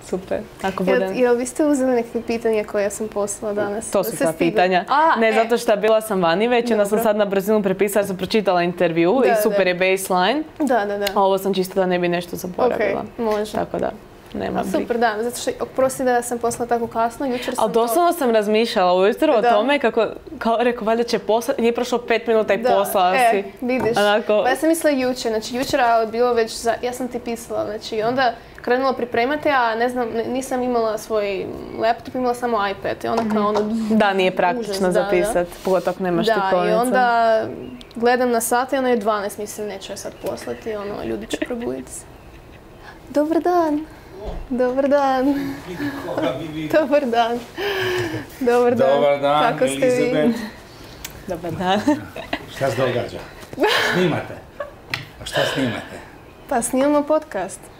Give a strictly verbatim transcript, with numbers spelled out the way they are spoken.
Super. Ako bude... Jel, jel vi ste uzeli neke pitanja koje sam poslala danas? To su ta pitanja. A, ne, e. zato što bila sam vani već, onda sam sad na brzinu prepisala, sam pročitala intervju da, i super da. je baseline. Da, da, da. A ovo sam čisto da ne bi nešto zaboravila. Ok, može. Tako da, nema brige. Super, da, zato što, oprosti da sam poslala tako kasno, jučer sam Ali doslovno sam razmišljala ujutro o tome kako, kao rekao, valjda će poslati, nije prošlo pet minuta i poslala si. E, vidiš. Onako... Pa ja sam mislila jučer, znači jučer je bilo već, za, ja sam ti pisala, znači onda krenula pripremati, a ne znam, nisam imala svoj laptop, imala samo iPad i onda kao ono... Da, nije praktično užas, zapisati, pogotovo ako nemaš tipkovnicu. Da, i onda gledam na sat i ono je dvanaest, mislim, neću je sad poslati, ono, ljudi će probuditi se. Dobar dan. Dobar dan. Dobar dan. Dobar dan. Dobar dan, kako ste Elizabeth. vi? Dobar dan. Šta se događa? Snimate? A šta snimate? Pa snimamo podcast.